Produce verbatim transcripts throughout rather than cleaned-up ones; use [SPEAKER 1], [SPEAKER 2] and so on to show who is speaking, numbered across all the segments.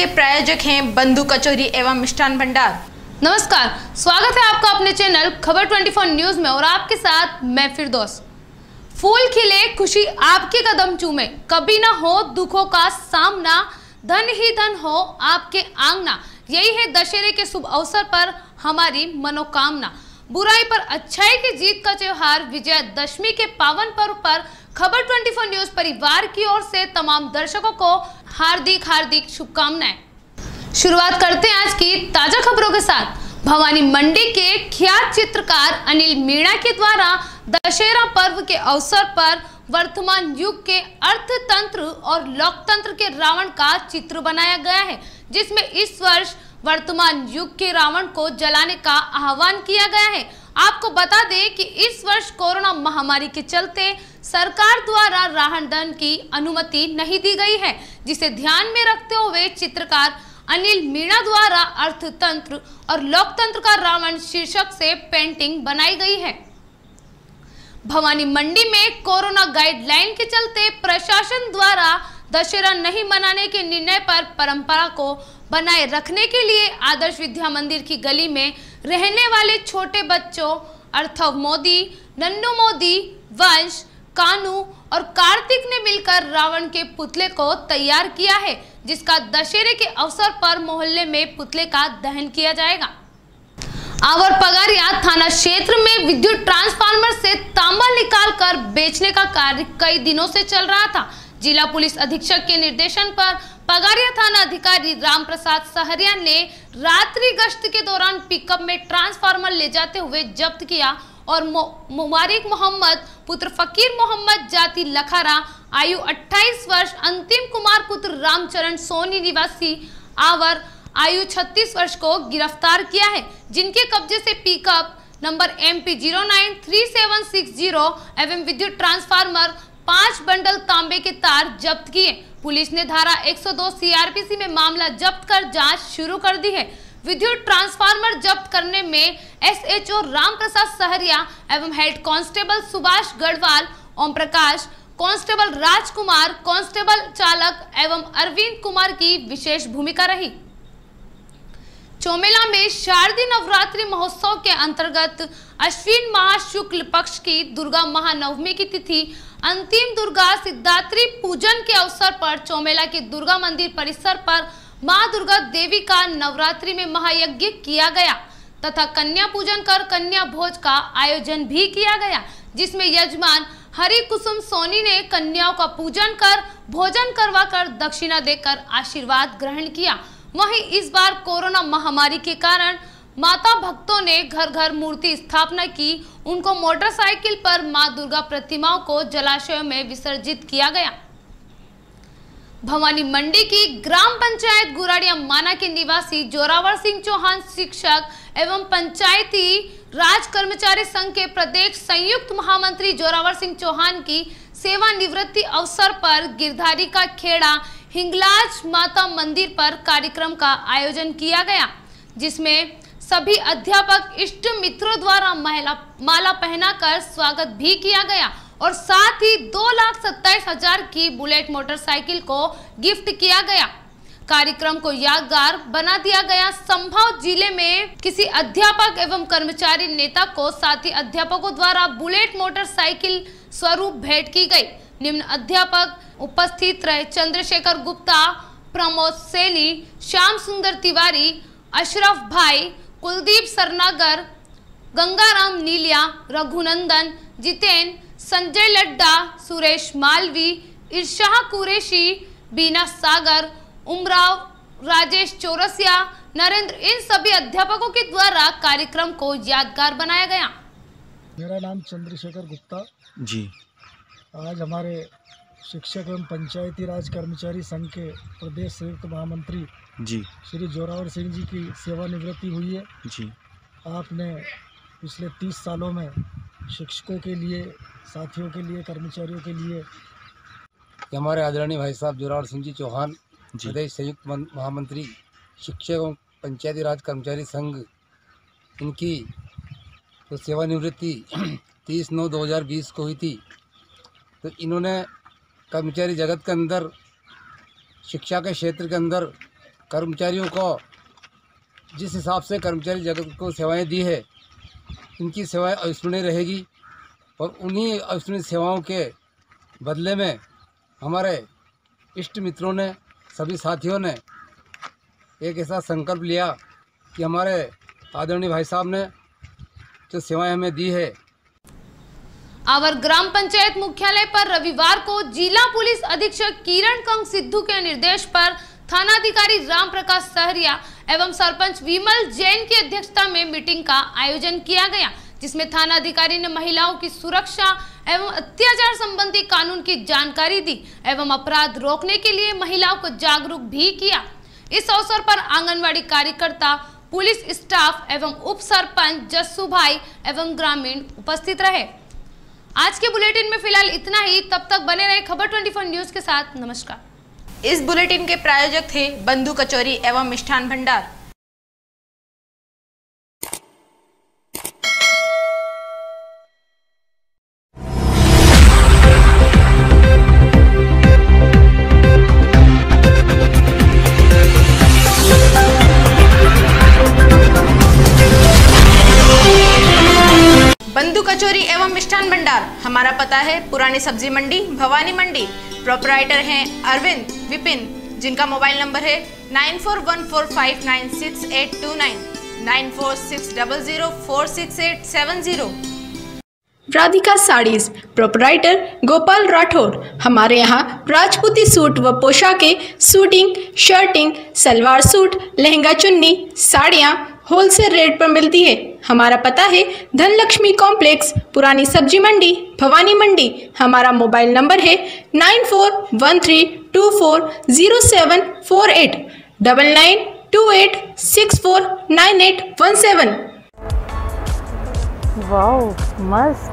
[SPEAKER 1] के प्रायोजक हैं बंधु कचौरी एवं मिष्ठान भंडार।
[SPEAKER 2] नमस्कार, स्वागत है आपका अपने चैनल खबर चौबीस न्यूज में और आपके साथ मैं फिरदौस। फूल खिले खुशी आपके कदम चूमे, कभी ना हो दुखों का सामना, धन ही धन हो आपके आंगना। यही है दशहरे के शुभ अवसर पर हमारी मनोकामना। बुराई पर अच्छाई की जीत का त्योहार विजयादशमी के पावन पर्व पर खबर चौबीस न्यूज परिवार की ओर से तमाम दर्शकों को हार्दिक हार्दिक शुभकामनाएं। शुरुआत करते हैं आज की ताजा खबरों के साथ। भवानी मंडी के ख्यात चित्रकार अनिल मीणा के द्वारा दशहरा पर्व के अवसर पर वर्तमान युग के अर्थतंत्र और लोकतंत्र के रावण का चित्र बनाया गया है, जिसमें इस वर्ष वर्तमान युग के रावण को जलाने का आह्वान किया गया है। आपको बता दें कि इस वर्ष कोरोना महामारी के चलते सरकार द्वारा रावण दहन की अनुमति नहीं दी गई है, जिसे ध्यान में रखते हुए चित्रकार अनिल मीणा द्वारा अर्थतंत्र और लोकतंत्र का रावण शीर्षक से पेंटिंग बनाई गई है। भवानी मंडी में कोरोना गाइडलाइन के चलते प्रशासन द्वारा दशहरा नहीं मनाने के निर्णय पर परंपरा को बनाए रखने के लिए आदर्श विद्या मंदिर की गली में रहने वाले छोटे बच्चों अर्थव मोदी, नन्नू मोदी, वंश, कानू और कार्तिक ने मिलकर रावण के पुतले को तैयार किया है, जिसका दशहरे के अवसर पर मोहल्ले में पुतले का दहन किया जाएगा। आवर पगारिया थाना क्षेत्र में विद्युत ट्रांसफार्मर से तांबा निकालकर बेचने का कार्य कई दिनों से चल रहा था। जिला पुलिस अधीक्षक के निर्देशन पर पगारिया थाना अधिकारी राम प्रसाद सहरिया ने रात्रि गश्त के दौरान पिकअप में ट्रांसफार्मर ले जाते हुए जब्त किया और मुबारिक मोहम्मद पुत्र फकीर मोहम्मद जाति लखारा आयु अट्ठाईस वर्ष, अंतिम कुमार पुत्र रामचरण सोनी निवासी आवर आयु छत्तीस वर्ष को गिरफ्तार किया है, जिनके कब्जे से pickup number M P zero nine three seven six zero एवं विद्युत ट्रांसफार्मर पांच बंडल तांबे के तार जब्त किए। पुलिस ने धारा एक सौ दो सी आर पी सी में मामला जब्त कर जांच शुरू कर दी है। विद्युत ट्रांसफार्मर जब्त करने में S H O Ram Prasad Sahariya एवं head constable Subhash Garhwal, Om Prakash, constable Rajkumar, constable चालक एवं अरविंद कुमार की विशेष भूमिका रही। चौमेला में शारदीय नवरात्रि महोत्सव के अंतर्गत अश्विन माह शुक्ल पक्ष की दुर्गा महानवमी की तिथि अंतिम दुर्गा सिद्धात्री पूजन के अवसर पर चौमेला के दुर्गा मंदिर परिसर पर मां दुर्गा देवी का नवरात्रि में महायज्ञ किया गया तथा कन्या पूजन कर कन्या भोज का आयोजन भी किया गया, जिसमें यजमान हरि कुसुम सोनी ने कन्याओं का पूजन कर भोजन करवा कर दक्षिणा देकर आशीर्वाद ग्रहण किया। वहीं इस बार कोरोना महामारी के कारण माता भक्तों ने घर घर मूर्ति स्थापना की। उनको मोटरसाइकिल पर मां दुर्गा प्रतिमाओं को जलाशय में विसर्जित किया गया। भवानी मंडी की ग्राम पंचायत गुराड़िया माना के निवासी जोरावर सिंह चौहान शिक्षक एवं पंचायती राज कर्मचारी संघ के प्रदेश संयुक्त महामंत्री जोरावर सिंह चौहान की सेवानिवृत्ति अवसर पर गिरधारी का खेड़ा हिंगलाज माता मंदिर पर कार्यक्रम का आयोजन किया गया, जिसमें सभी अध्यापक इष्ट मित्रों द्वारा महिला माला पहनाकर स्वागत भी किया गया और साथ ही दो लाख सत्ताईस हजार की बुलेट मोटरसाइकिल को गिफ्ट किया गया। कार्यक्रम को यादगार बना दिया गया। संभव जिले में किसी अध्यापक एवं कर्मचारी नेता को साथी अध्यापकों द्वारा बुलेट मोटरसाइकिल स्वरूप भेंट की गई। निम्न अध्यापक उपस्थित रहे चंद्रशेखर गुप्ता, प्रमोद सैनी, श्याम सुंदर तिवारी, अशरफ भाई, कुलदीप सरनागर, गंगाराम नीलिया, रघुनंदन, जितेन, संजय लड्डा, सुरेश मालवी, इर्शाह कुरैशी, बीना सागर, उमराव, राजेश चौरसिया, नरेंद्र, इन सभी अध्यापकों के द्वारा कार्यक्रम को यादगार बनाया गया।
[SPEAKER 3] मेरा नाम चंद्रशेखर गुप्ता
[SPEAKER 4] जी।
[SPEAKER 3] आज हमारे शिक्षक एवं पंचायती राज कर्मचारी संघ के प्रदेश संयुक्त महामंत्री
[SPEAKER 4] जी
[SPEAKER 3] श्री जोरावर सिंह जी की सेवानिवृत्ति हुई है
[SPEAKER 4] जी।
[SPEAKER 3] आपने पिछले तीस सालों में शिक्षकों के लिए, साथियों के लिए, कर्मचारियों के लिए
[SPEAKER 5] हमारे आदरणीय भाई साहब जोरावर सिंह जी चौहान
[SPEAKER 4] जी।
[SPEAKER 5] प्रदेश संयुक्त महामंत्री शिक्षक एवं पंचायती राज कर्मचारी संघ, इनकी तो सेवानिवृत्ति तीस नौ दो हज़ार बीस को हुई थी। तो इन्होंने कर्मचारी जगत के अंदर, शिक्षा के क्षेत्र के अंदर कर्मचारियों को जिस हिसाब से कर्मचारी जगत को सेवाएं दी है, इनकी सेवाएं अविस्मरणीय रहेगी और उन्हीं अविस्मरणीय सेवाओं के बदले में हमारे इष्ट मित्रों ने, सभी साथियों ने एक ऐसा संकल्प लिया कि हमारे आदरणीय भाई साहब ने जो सेवाएं हमें दी है।
[SPEAKER 2] आवर ग्राम पंचायत मुख्यालय पर रविवार को जिला पुलिस अधीक्षक किरण कंग सिद्धू के निर्देश पर थानाधिकारी राम प्रकाश सहरिया एवं सरपंच विमल जैन की अध्यक्षता में मीटिंग का आयोजन किया गया, जिसमें थानाधिकारी ने महिलाओं की सुरक्षा एवं अत्याचार संबंधी कानून की जानकारी दी एवं अपराध रोकने के लिए महिलाओं को जागरूक भी किया। इस अवसर पर आंगनवाड़ी कार्यकर्ता, पुलिस स्टाफ एवं उप सरपंच जस्सू भाई एवं ग्रामीण उपस्थित रहे। आज के बुलेटिन में फिलहाल इतना ही। तब तक बने रहे खबर चौबीस न्यूज के साथ। नमस्कार।
[SPEAKER 1] इस बुलेटिन के प्रायोजक थे बंधु कचौरी एवं मिष्ठान भंडार। बंधु कचौरी एवं मिष्ठान भंडार, हमारा पता है पुरानी सब्जी मंडी, भवानी मंडी। प्रोपराइटर हैं अरविंद विपिन, जिनका मोबाइल नंबर है nine four one four five nine six eight two nine, nine four six double zero four six eight seven zero.
[SPEAKER 4] Radhika sarees, proprietor Gopal Rathore. हमारे यहाँ राजपूती सूट व पोशाकें, suiting, shirting, salwar suit, lehenga चुन्नी, साड़ियाँ होलसेल रेट पर मिलती है। हमारा पता है धनलक्ष्मी कॉम्प्लेक्स, पुरानी सब्जी मंडी, भवानी मंडी। हमारा मोबाइल नंबर है nine four one three two four zero seven four eight, double nine two eight six four nine eight one seven.
[SPEAKER 6] Wow मस्त।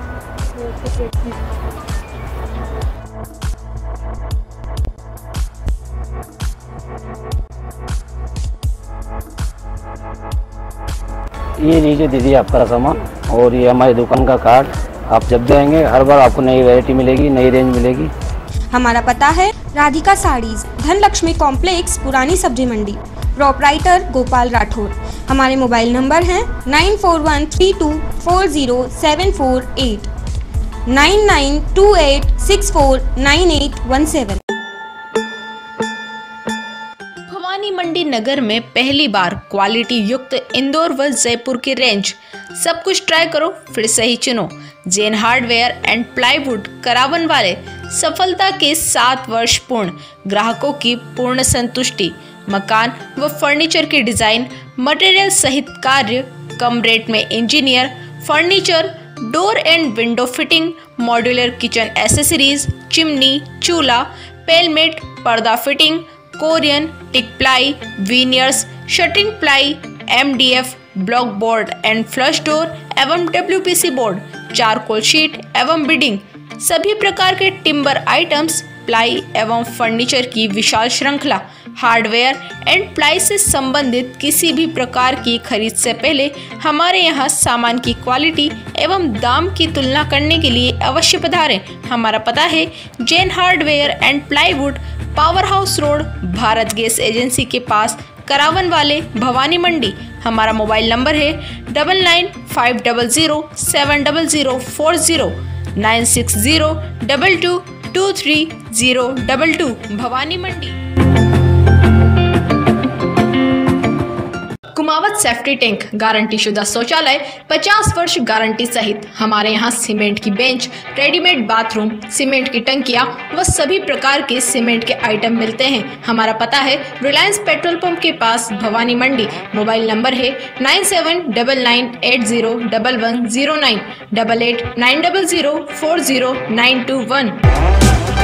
[SPEAKER 7] ये लीजिए दीदी आपका सामान, और ये हमारी दुकान का कार्ड। आप जब भी आएंगे हर बार आपको नई वैरायटी मिलेगी, नई रेंज मिलेगी।
[SPEAKER 8] हमारा पता है राधिका साड़ीज, धनलक्ष्मी कॉम्प्लेक्स, पुरानी सब्जी मंडी। प्रोपराइटर गोपाल राठौर। हमारे मोबाइल नंबर हैं nine four one three two four zero seven four eight, nine nine two eight six four nine eight one seven.
[SPEAKER 4] Bhawani Mandi नगर में पहली बार क्वालिटी युक्त इंदौर व जयपुर की रेंज। सब कुछ ट्राई करो फिर सही चुनो। Jain hardware and plywood, Karawan वाले। सफलता के सात वर्ष पूर्ण, ग्राहकों की पूर्ण संतुष्टि। मकान व फर्नीचर की डिजाइन, मटेरियल सहित कार्य, कम रेट में engineer, furniture, door and window fitting, modular kitchen accessories, chimney, चूल्हा, पेलमेट, पर्दा fitting, Corian, teak ply, veneers, shuttering ply, MDF, block board and flush door एवं डब्ल्यूपीसी बोर्ड, चारकोल शीट एवं beading, सभी प्रकार के टिम्बर आइटम्स, प्लाई एवं furniture की विशाल श्रृंखला। हार्डवेयर एंड प्लाई से संबंधित किसी भी प्रकार की खरीद से पहले हमारे यहाँ सामान की क्वालिटी एवं दाम की तुलना करने के लिए अवश्य पधारें। हमारा पता है Jain hardware and plywood, power house road, Bharat gas agency के पास, करावन वाले, भवानी मंडी। हमारा मोबाइल नंबर है double nine five double zero seven double zero four zero, nine six zero double two two three zero double two, Bhawani Mandi. Kumawat safety tank, guarantee शुदा शौचालय, पचास वर्ष guarantee सहित। हमारे यहाँ सीमेंट की बेंच, रेडीमेड बाथरूम, सीमेंट की टंकियाँ व सभी प्रकार के सीमेंट के आइटम मिलते हैं। हमारा पता है रिलायंस पेट्रोल पंप के पास, भवानी मंडी। मोबाइल नंबर है nine seven double nine eight zero double one zero nine, double eight nine double zero four zero nine two one.